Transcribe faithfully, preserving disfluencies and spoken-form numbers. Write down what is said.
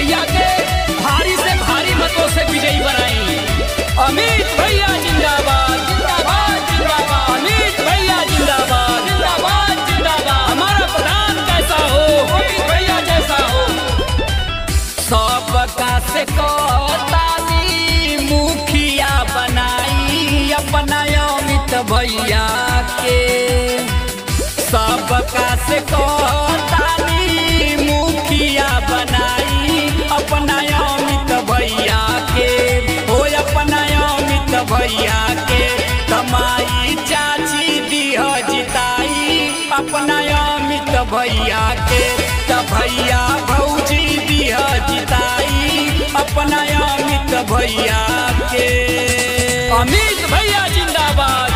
भैया के भारी से भारी मतों से विजयी बनाई। अमित भैया जिंदाबाद जिंदाबाद जिंदाबाद, अमित भैया जिंदाबाद जिंदाबाद जिंदाबाद। हमारा प्रधान कैसा हो, अमित भैया जैसा हो। सबका से कोताली मुखिया बनाई अपना अमित भैया के। सबका से कोताली मुखिया बनाई अपना अमित भैया के। हो अपना अमित भैया के कमाई चाची दिह जिताई अपना अमित भैया के। त भैया भौजी दिह जिताई अपना अमित भैया के। अमित भैया जिंदाबाद